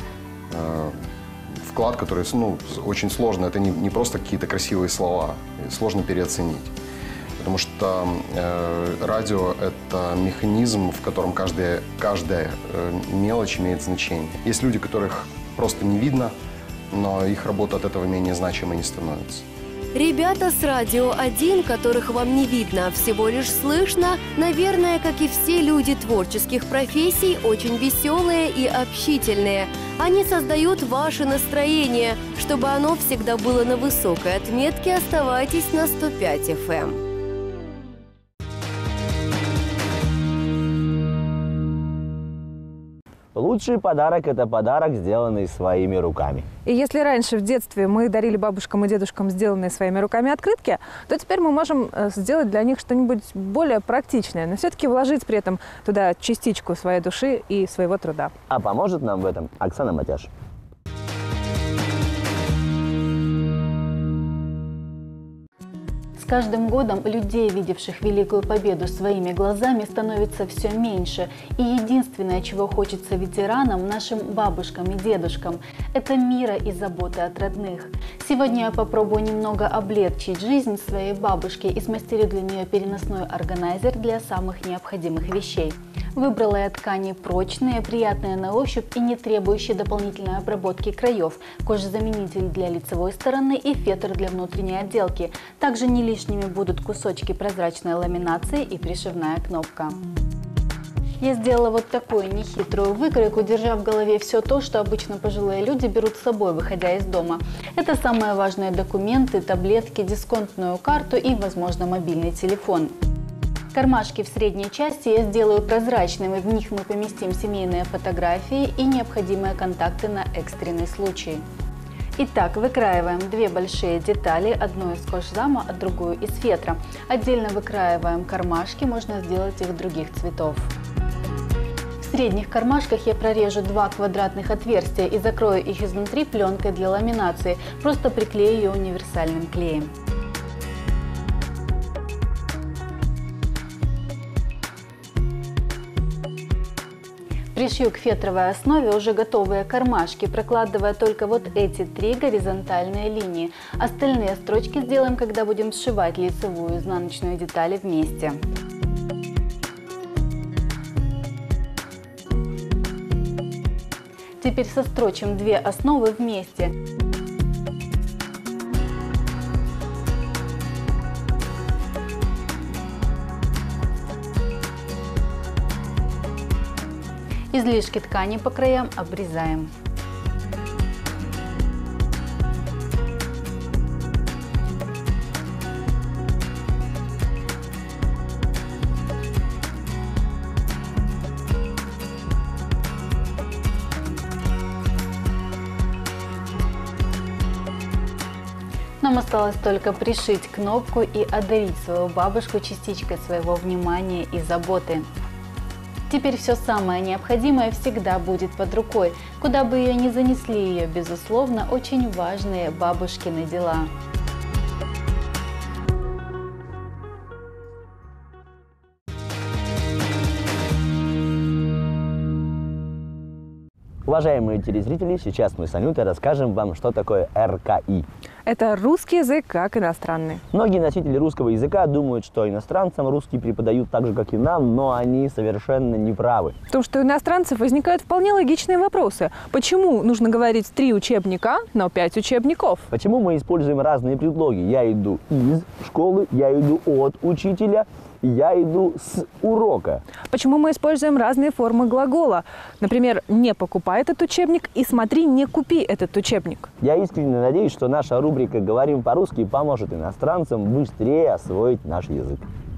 вклад, который очень сложно. Это не просто какие-то красивые слова, сложно переоценить. Потому что радио – это механизм, в котором каждая мелочь имеет значение. Есть люди, которых просто не видно, но их работа от этого менее значимой не становится. Ребята с Радио 1, которых вам не видно, всего лишь слышно, наверное, как и все люди творческих профессий, очень веселые и общительные. Они создают ваше настроение. Чтобы оно всегда было на высокой отметке, оставайтесь на 105 FM. Лучший подарок – это подарок, сделанный своими руками. И если раньше в детстве мы дарили бабушкам и дедушкам сделанные своими руками открытки, то теперь мы можем сделать для них что-нибудь более практичное, но все-таки вложить при этом туда частичку своей души и своего труда. А поможет нам в этом Оксана Матяш. С каждым годом людей, видевших Великую Победу своими глазами, становится все меньше. И единственное, чего хочется ветеранам, нашим бабушкам и дедушкам, это мира и заботы от родных. Сегодня я попробую немного облегчить жизнь своей бабушки и смастерю для нее переносной органайзер для самых необходимых вещей. Выбрала я ткани прочные, приятные на ощупь и не требующие дополнительной обработки краев, кожезаменитель для лицевой стороны и фетр для внутренней отделки. Также не лишними будут кусочки прозрачной ламинации и пришивная кнопка. Я сделала вот такую нехитрую выкройку, держа в голове все то, что обычно пожилые люди берут с собой, выходя из дома. Это самые важные документы, таблетки, дисконтную карту и, возможно, мобильный телефон. Кармашки в средней части я сделаю прозрачными, в них мы поместим семейные фотографии и необходимые контакты на экстренный случай. Итак, выкраиваем две большие детали, одну из кожзама, а другую из фетра. Отдельно выкраиваем кармашки, можно сделать их других цветов. В средних кармашках я прорежу два квадратных отверстия и закрою их изнутри пленкой для ламинации, просто приклею ее универсальным клеем. Пришью к фетровой основе уже готовые кармашки, прокладывая только вот эти три горизонтальные линии. Остальные строчки сделаем, когда будем сшивать лицевую и изнаночную детали вместе. Теперь сострочим две основы вместе. Излишки ткани по краям обрезаем. Нам осталось только пришить кнопку и одарить свою бабушку частичкой своего внимания и заботы. Теперь все самое необходимое всегда будет под рукой. Куда бы ее ни занесли ее, безусловно, очень важные бабушкины дела. Уважаемые телезрители, сейчас мы с Анютой расскажем вам, что такое РКИ. Это русский язык как иностранный. Многие носители русского языка думают, что иностранцам русский преподают так же, как и нам, но они совершенно не правы. Потому что у иностранцев возникают вполне логичные вопросы. Почему нужно говорить 3 учебника, но 5 учебников? Почему мы используем разные предлоги? Я иду из школы, я иду от учителя, я иду с урока. Почему мы используем разные формы глагола? Например, «не покупай этот учебник» и «смотри, не купи этот учебник». Я искренне надеюсь, что наша рубрика «Говорим по-русски» поможет иностранцам быстрее освоить наш язык.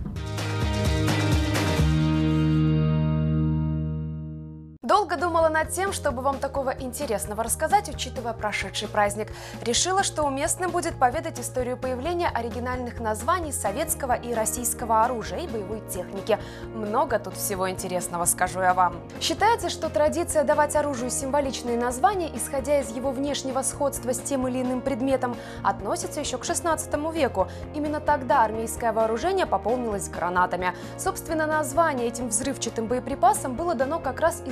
Долго думала над тем, чтобы вам такого интересного рассказать, учитывая прошедший праздник. Решила, что уместным будет поведать историю появления оригинальных названий советского и российского оружия и боевой техники. Много тут всего интересного, скажу я вам. Считается, что традиция давать оружию символичные названия, исходя из его внешнего сходства с тем или иным предметом, относится еще к 16 веку. Именно тогда армейское вооружение пополнилось гранатами. Собственно, название этим взрывчатым боеприпасам было дано как раз из-за внешнего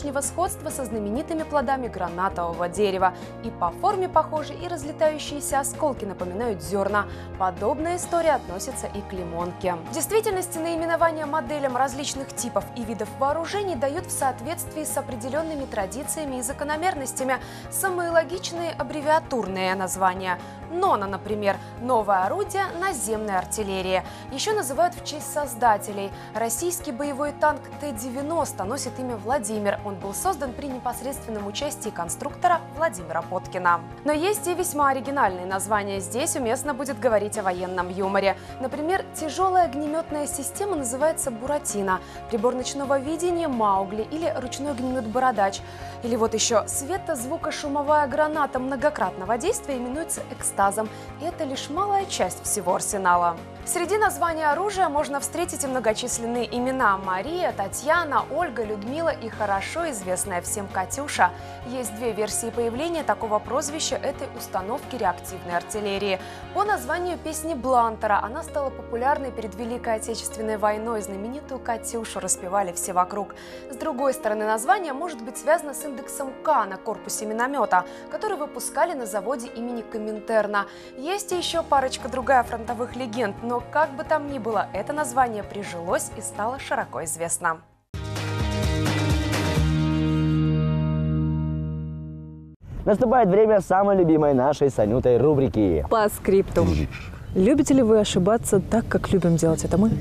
внешнего сходства со знаменитыми плодами гранатового дерева. И по форме похожи, и разлетающиеся осколки напоминают зерна. Подобная история относится и к лимонке. В действительности наименования моделям различных типов и видов вооружений дают в соответствии с определенными традициями и закономерностями. Самые логичные аббревиатурные названия. НОНА, например, новое орудие наземной артиллерии. Еще называют в честь создателей. Российский боевой танк Т-90 носит имя Владимир. Он был создан при непосредственном участии конструктора Владимира Поткина. Но есть и весьма оригинальные названия. Здесь уместно будет говорить о военном юморе. Например, тяжелая огнеметная система называется «Буратино», прибор ночного видения «Маугли» или ручной огнемет «Бородач». Или вот еще светозвукошумовая граната многократного действия именуется «Экстазом». И это лишь малая часть всего арсенала. Среди названий оружия можно встретить и многочисленные имена: Мария, Татьяна, Ольга, Людмила и хорошо известная всем Катюша. Есть две версии появления такого прозвища этой установки реактивной артиллерии. По названию песни Блантера она стала популярной перед Великой Отечественной войной. Знаменитую Катюшу распевали все вокруг. С другой стороны, название может быть связано с индексом К на корпусе миномета, который выпускали на заводе имени Коминтерна. Есть и еще парочка другая фронтовых легенд, но как бы там ни было, это название прижилось и стало широко известно. Наступает время самой любимой нашей с Анютой рубрики «По скриптум». Любите ли вы ошибаться так, как любим делать это мы?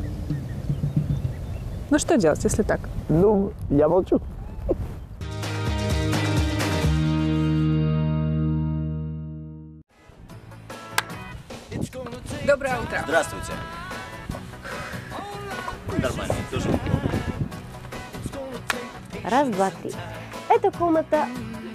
Ну что делать, если так? Ну, я молчу. Доброе утро. Здравствуйте. Нормально, тоже. Раз, два, три. Это комната,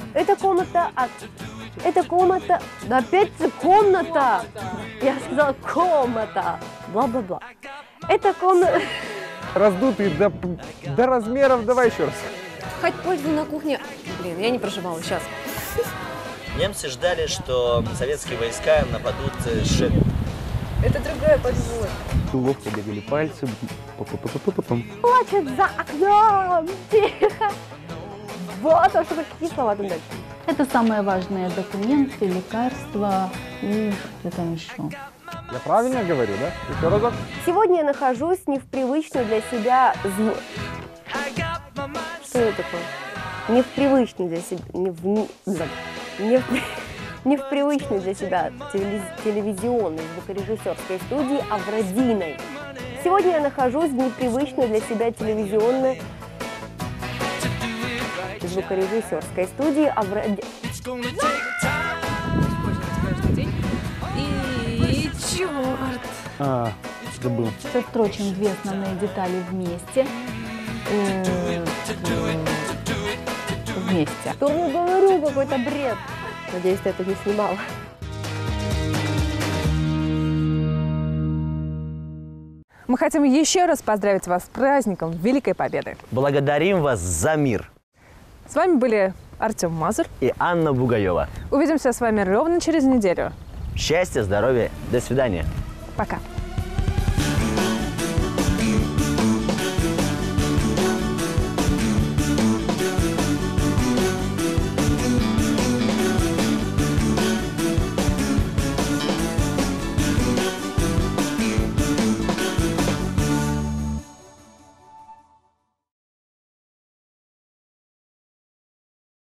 да опять комната. Я сказала комната. Бла-бла-бла. Это комната. Раздутый до размеров, давай еще раз. Хоть пользу на кухне. Блин, я не проживала, сейчас. Немцы ждали, что советские войска нападут с шеф. Это другая подвод. Ловко бегали пальцы. Плачет за окном. Тихо. Вот, а что какие слова там дальше? Это самые важные документы, лекарства и что там еще. Я правильно говорю, да? Еще разок. Сегодня я нахожусь не в привычной для себя Что это такое? Не в привычной для себя... Не в привычной для себя телевизионной звукорежиссерской студии, а в родийной. Сегодня я нахожусь в непривычной для себя телевизионной звукорежиссерской студии, а в И черт! Забыл. Все, впрочем, две основные детали вместе. Вместе. Что я говорю, какой-то бред. Надеюсь, ты это не снимала. Мы хотим еще раз поздравить вас с праздником Великой Победы. Благодарим вас за мир. С вами были Артем Мазур и Анна Бугаева. Увидимся с вами ровно через неделю. Счастья, здоровья, до свидания. Пока.